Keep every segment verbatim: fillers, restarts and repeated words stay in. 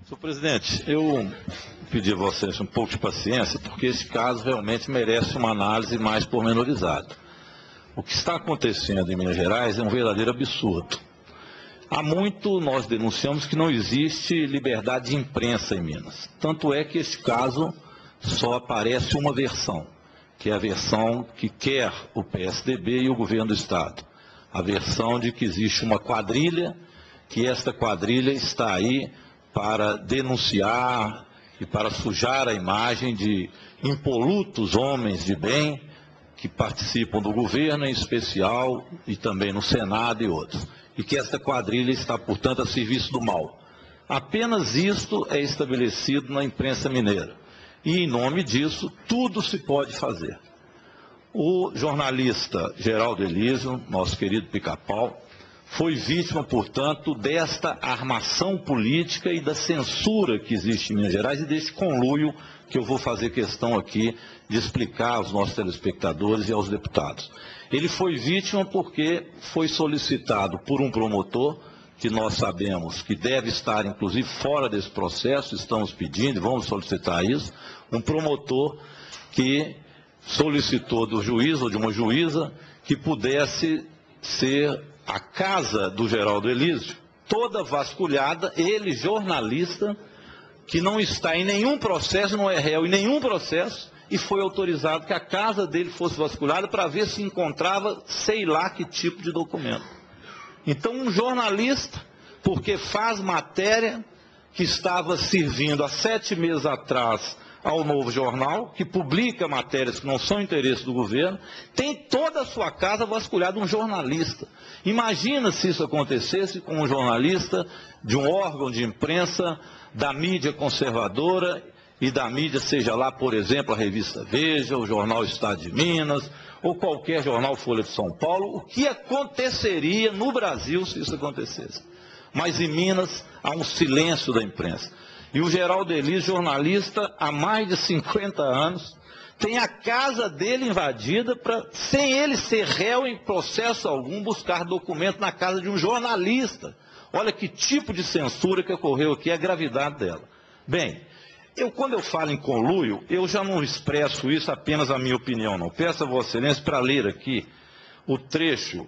Senhor presidente, eu pedi a vocês um pouco de paciência, porque esse caso realmente merece uma análise mais pormenorizada. O que está acontecendo em Minas Gerais é um verdadeiro absurdo. Há muito nós denunciamos que não existe liberdade de imprensa em Minas. Tanto é que este caso só aparece uma versão, que é a versão que quer o P S D B e o governo do Estado. A versão de que existe uma quadrilha, que esta quadrilha está aí para denunciar e para sujar a imagem de impolutos homens de bem que participam do governo em especial e também no Senado e outros. E que esta quadrilha está, portanto, a serviço do mal. Apenas isto é estabelecido na imprensa mineira. E, em nome disso, tudo se pode fazer. O jornalista Geraldo Elísio, nosso querido Pica-Pau, foi vítima, portanto, desta armação política e da censura que existe em Minas Gerais e deste conluio que eu vou fazer questão aqui de explicar aos nossos telespectadores e aos deputados. Ele foi vítima porque foi solicitado por um promotor, que nós sabemos que deve estar, inclusive, fora desse processo, estamos pedindo e vamos solicitar isso, um promotor que solicitou do juiz ou de uma juíza que pudesse ser a casa do Geraldo Elísio, toda vasculhada, ele jornalista, que não está em nenhum processo, não é réu em nenhum processo, e foi autorizado que a casa dele fosse vasculhada para ver se encontrava sei lá que tipo de documento. Então um jornalista, porque faz matéria que estava servindo há sete meses atrás ao Novo Jornal, que publica matérias que não são interesse do governo, tem toda a sua casa vasculhada, um jornalista. Imagina se isso acontecesse com um jornalista de um órgão de imprensa da mídia conservadora e da mídia, seja lá, por exemplo, a revista Veja, o jornal Estado de Minas, ou qualquer jornal Folha de São Paulo, o que aconteceria no Brasil se isso acontecesse? Mas em Minas há um silêncio da imprensa. E o Geraldo Elísio, jornalista há mais de cinquenta anos, tem a casa dele invadida para, sem ele ser réu em processo algum, buscar documento na casa de um jornalista. Olha que tipo de censura que ocorreu aqui, a gravidade dela. Bem, eu, quando eu falo em conluio, eu já não expresso isso apenas a minha opinião, não. Peço a Vossa Excelência para ler aqui o trecho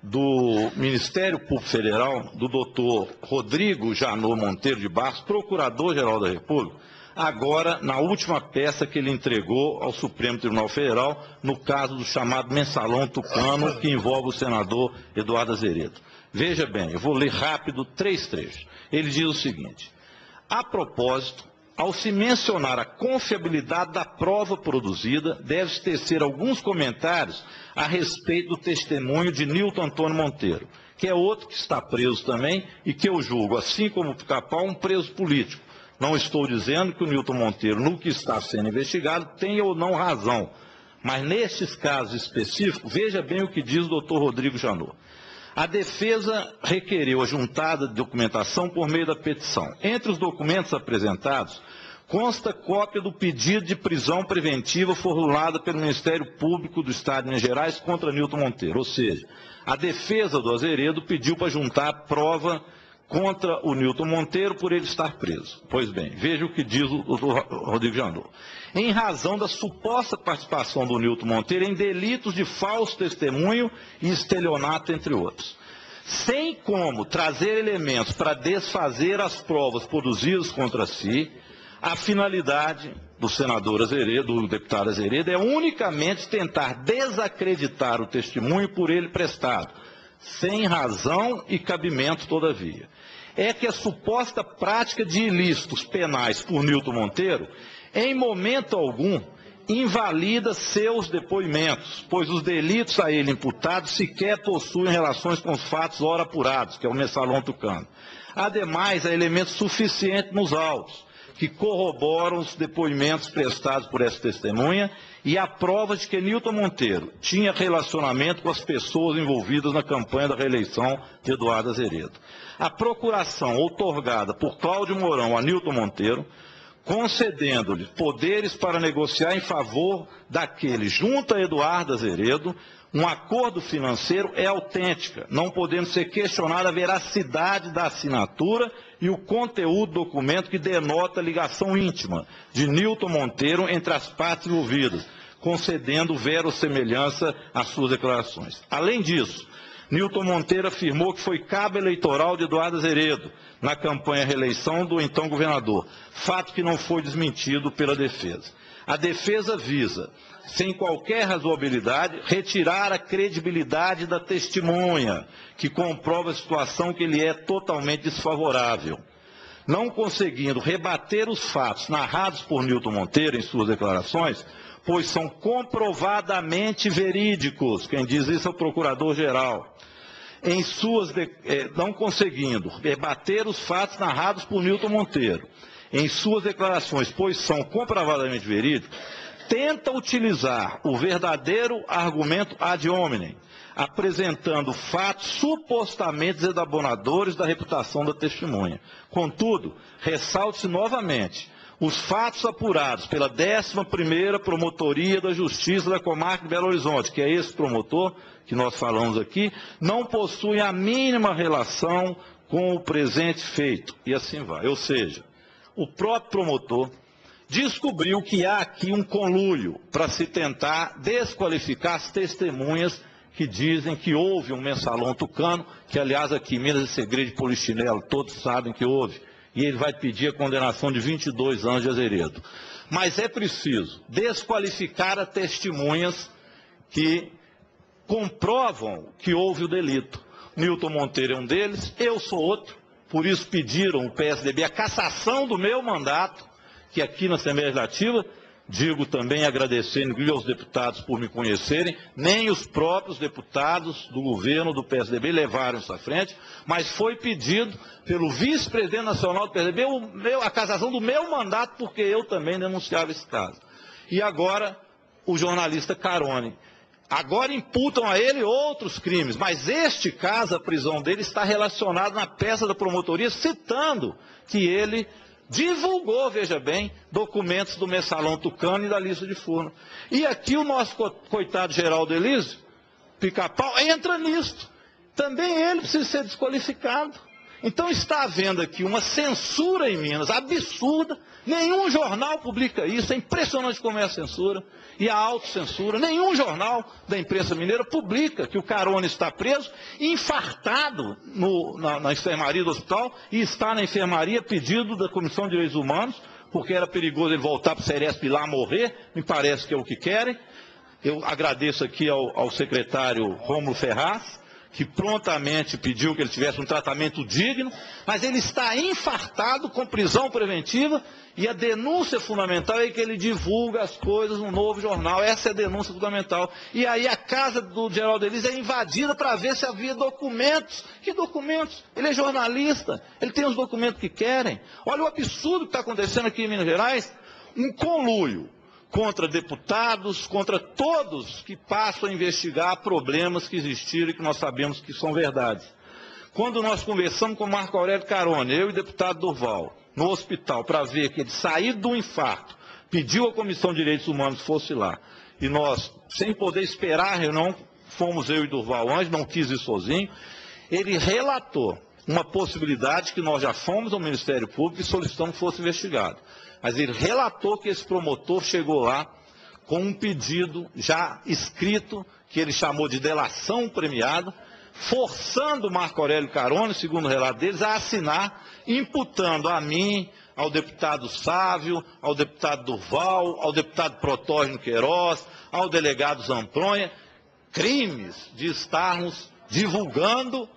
do Ministério Público Federal, do doutor Rodrigo Janot Monteiro de Barros, Procurador-Geral da República, agora na última peça que ele entregou ao Supremo Tribunal Federal, no caso do chamado Mensalão Tucano, que envolve o senador Eduardo Azeredo. Veja bem, eu vou ler rápido três trechos. Ele diz o seguinte: a propósito, ao se mencionar a confiabilidade da prova produzida, deve-se tecer alguns comentários a respeito do testemunho de Nilton Antônio Monteiro, que é outro que está preso também e que eu julgo, assim como o Pica-Pau, um preso político. Não estou dizendo que o Nilton Monteiro, no que está sendo investigado, tenha ou não razão. Mas nestes casos específicos, veja bem o que diz o doutor Rodrigo Janot. A defesa requereu a juntada de documentação por meio da petição. Entre os documentos apresentados, consta cópia do pedido de prisão preventiva formulada pelo Ministério Público do Estado de Minas Gerais contra Nilton Monteiro. Ou seja, a defesa do Azeredo pediu para juntar prova contra o Nilton Monteiro por ele estar preso. Pois bem, veja o que diz o doutor Rodrigo Janot. Em razão da suposta participação do Nilton Monteiro em delitos de falso testemunho e estelionato, entre outros. Sem como trazer elementos para desfazer as provas produzidas contra si, a finalidade do senador Azeredo, do deputado Azeredo, é unicamente tentar desacreditar o testemunho por ele prestado, sem razão e cabimento, todavia. É que a suposta prática de ilícitos penais por Nilton Monteiro, em momento algum, invalida seus depoimentos, pois os delitos a ele imputados sequer possuem relações com os fatos ora apurados, que é o Mensalão Tucano. Ademais, há elementos suficientes nos autos, que corroboram os depoimentos prestados por essa testemunha e há provas de que Nilton Monteiro tinha relacionamento com as pessoas envolvidas na campanha da reeleição de Eduardo Azeredo. A procuração outorgada por Cláudio Mourão a Nilton Monteiro concedendo-lhe poderes para negociar em favor daquele, junto a Eduardo Azeredo, um acordo financeiro é autêntica, não podendo ser questionada a veracidade da assinatura e o conteúdo do documento que denota a ligação íntima de Nilton Monteiro entre as partes envolvidas, concedendo verossemelhança às suas declarações. Além disso, Nilton Monteiro afirmou que foi cabo eleitoral de Eduardo Azeredo na campanha à reeleição do então governador, fato que não foi desmentido pela defesa. A defesa visa, sem qualquer razoabilidade, retirar a credibilidade da testemunha, que comprova a situação que lhe é totalmente desfavorável. Não conseguindo rebater os fatos narrados por Nilton Monteiro em suas declarações, pois são comprovadamente verídicos, quem diz isso é o procurador-geral, em suas de, eh, não conseguindo rebater os fatos narrados por Nilton Monteiro em suas declarações, pois são comprovadamente verídicos, tenta utilizar o verdadeiro argumento ad hominem, apresentando fatos supostamente desabonadores da reputação da testemunha. Contudo, ressalte-se novamente, os fatos apurados pela décima primeira Promotoria da Justiça da Comarca de Belo Horizonte, que é esse promotor que nós falamos aqui, não possuem a mínima relação com o presente feito, e assim vai. Ou seja, o próprio promotor descobriu que há aqui um conluio para se tentar desqualificar as testemunhas que dizem que houve um mensalão tucano, que aliás aqui em Minas é segredo de polichinelo, todos sabem que houve, e ele vai pedir a condenação de vinte e dois anos de Azeredo. Mas é preciso desqualificar as testemunhas que comprovam que houve o delito. Nilton Monteiro é um deles, eu sou outro, por isso pediram o P S D B a cassação do meu mandato, que aqui na Assembleia Legislativa, digo também agradecendo aos deputados por me conhecerem, nem os próprios deputados do governo do P S D B levaram isso à frente, mas foi pedido pelo vice-presidente nacional do P S D B o meu, a cassação do meu mandato, porque eu também denunciava esse caso. E agora, o jornalista Carone. Agora imputam a ele outros crimes, mas este caso, a prisão dele, está relacionado na peça da promotoria, citando que ele divulgou, veja bem, documentos do mensalão tucano e da lista de Furnas. E aqui o nosso coitado Geraldo Elísio, pica-pau, entra nisto. Também ele precisa ser desqualificado. Então está havendo aqui uma censura em Minas absurda, nenhum jornal publica isso, é impressionante como é a censura e a autocensura. Nenhum jornal da imprensa mineira publica que o Carone está preso, infartado no, na, na enfermaria do hospital, e está na enfermaria pedido da Comissão de Direitos Humanos, porque era perigoso ele voltar para o Ceresp e lá morrer, me parece que é o que querem. Eu agradeço aqui ao, ao secretário Rômulo Ferraz, que prontamente pediu que ele tivesse um tratamento digno, mas ele está infartado com prisão preventiva, e a denúncia fundamental é que ele divulga as coisas no novo jornal. Essa é a denúncia fundamental. E aí a casa do Geraldo Elísio é invadida para ver se havia documentos. Que documentos? Ele é jornalista, ele tem os documentos que querem. Olha o absurdo que está acontecendo aqui em Minas Gerais, um conluio contra deputados, contra todos que passam a investigar problemas que existiram e que nós sabemos que são verdades. Quando nós conversamos com o Marco Aurélio Carone, eu e o deputado Durval, no hospital, para ver que ele saiu do infarto, pediu à Comissão de Direitos Humanos que fosse lá, e nós, sem poder esperar a reunião, fomos eu e Durval antes, não quis ir sozinho, ele relatou uma possibilidade que nós já fomos ao Ministério Público e solicitamos que fosse investigado. Mas ele relatou que esse promotor chegou lá com um pedido já escrito, que ele chamou de delação premiada, forçando o Marco Aurélio Carone, segundo o relato deles, a assinar, imputando a mim, ao deputado Sávio, ao deputado Durval, ao deputado Protógeno Queiroz, ao delegado Zampronha, crimes de estarmos divulgando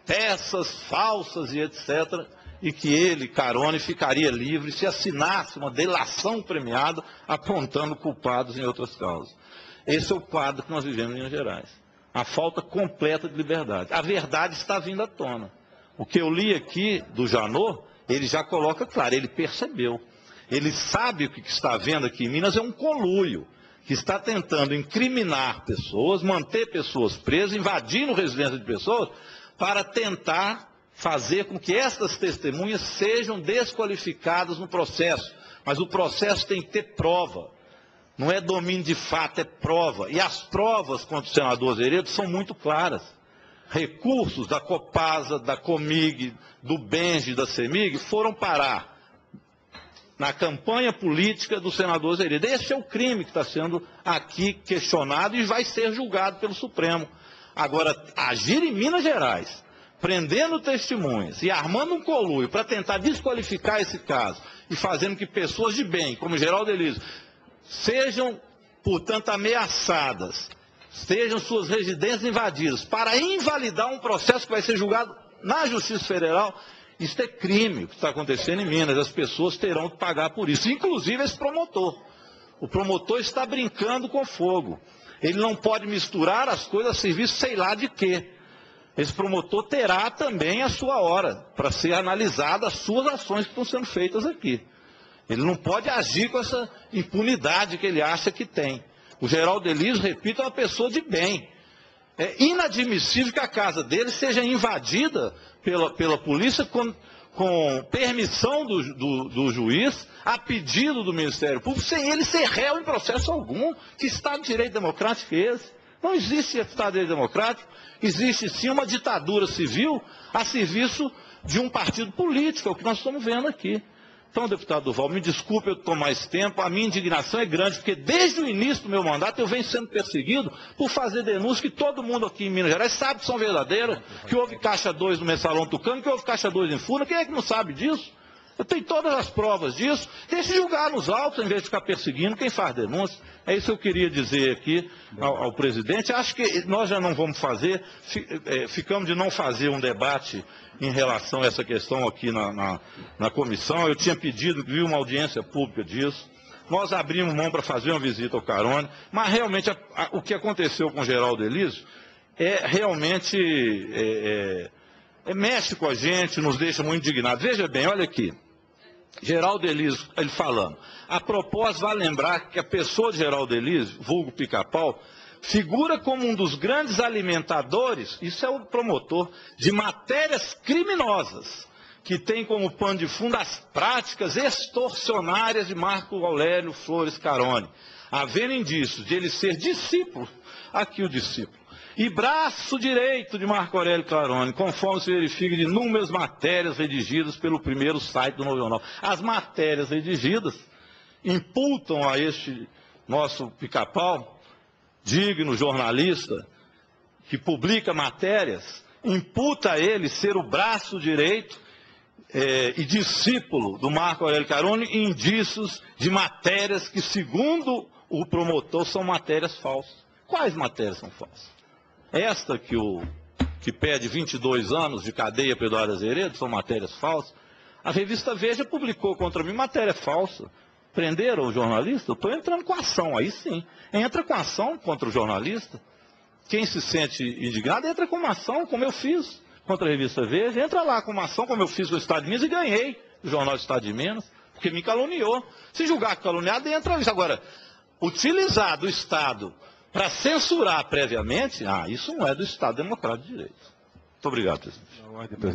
peças falsas e etcétera, e que ele, Carone, ficaria livre se assinasse uma delação premiada apontando culpados em outras causas. Esse é o quadro que nós vivemos em Minas Gerais. A falta completa de liberdade. A verdade está vindo à tona. O que eu li aqui do Janot, ele já coloca claro, ele percebeu. Ele sabe que o que está vendo aqui em Minas é um conluio, que está tentando incriminar pessoas, manter pessoas presas, invadindo residência de pessoas, para tentar fazer com que estas testemunhas sejam desqualificadas no processo, Mas o processo tem que ter prova. Não é domínio de fato, é prova. E as provas contra o senador Azeredo são muito claras. Recursos da Copasa, da Comig, do Benji, da Semig, foram parar na campanha política do senador Azeredo. Esse é o crime que está sendo aqui questionado e vai ser julgado pelo Supremo. Agora, agir em Minas Gerais, prendendo testemunhas e armando um conluio para tentar desqualificar esse caso e fazendo que pessoas de bem, como Geraldo Elísio, sejam, portanto, ameaçadas, sejam suas residências invadidas, para invalidar um processo que vai ser julgado na Justiça Federal, isso é crime, o que está acontecendo em Minas. As pessoas terão que pagar por isso, inclusive esse promotor. O promotor está brincando com fogo. Ele não pode misturar as coisas a serviço sei lá de quê. Esse promotor terá também a sua hora para ser analisada as suas ações que estão sendo feitas aqui. Ele não pode agir com essa impunidade que ele acha que tem. O Geraldo Elísio, repito, é uma pessoa de bem. É inadmissível que a casa dele seja invadida pela, pela polícia com, com permissão do, do, do juiz, a pedido do Ministério Público, sem ele ser réu em processo algum. Que Estado de Direito Democrático é esse? Não existe Estado de Direito Democrático, existe sim uma ditadura civil a serviço de um partido político, é o que nós estamos vendo aqui. Então, deputado Duval, me desculpe eu tomar esse tempo, a minha indignação é grande, porque desde o início do meu mandato eu venho sendo perseguido por fazer denúncias que todo mundo aqui em Minas Gerais sabe que são verdadeiras, que houve caixa dois no Mensalão Tucano, que houve caixa dois em Furna. Quem é que não sabe disso? Eu tenho todas as provas disso. Deixe julgar nos autos, em vez de ficar perseguindo quem faz denúncia. É isso que eu queria dizer aqui ao, ao presidente. Acho que nós já não vamos fazer, ficamos de não fazer um debate em relação a essa questão aqui na, na, na comissão. Eu tinha pedido, vi uma audiência pública disso. Nós abrimos mão para fazer uma visita ao Carone, mas realmente a, a, o que aconteceu com o Geraldo Elísio é realmente... É, é, é, mexe com a gente, nos deixa muito indignados. Veja bem, olha aqui. Geraldo Elísio, ele falando. A propósito, vale lembrar que a pessoa de Geraldo Elísio, vulgo Pica-Pau, figura como um dos grandes alimentadores, isso é o promotor, de matérias criminosas, que tem como pano de fundo as práticas extorsionárias de Marco Aurélio Flores Carone, havendo indícios de ele ser discípulo, aqui o discípulo, e braço direito de Marco Aurélio Carone, conforme se verifica de inúmeras matérias redigidas pelo primeiro site do Novo Jornal. As matérias redigidas imputam a este nosso Pica-Pau, digno jornalista, que publica matérias, imputa a ele ser o braço direito eh, e discípulo do Marco Aurélio Carone, indícios de matérias que, segundo o promotor, são matérias falsas. Quais matérias são falsas? Esta que, o, que pede vinte e dois anos de cadeia para Eduardo Azeredo, são matérias falsas. A revista Veja publicou contra mim matéria falsa. Prenderam o jornalista? Eu estou entrando com ação, aí sim. Entra com ação contra o jornalista. Quem se sente indignado, entra com uma ação, como eu fiz contra a revista Veja. Entra lá com uma ação, como eu fiz com o Estado de Minas, e ganhei o jornal do Estado de Minas, porque me caluniou. Se julgar caluniado, entra isso. Agora, utilizar do Estado para censurar previamente, ah, isso não é do Estado Democrático de Direito. Muito obrigado, presidente.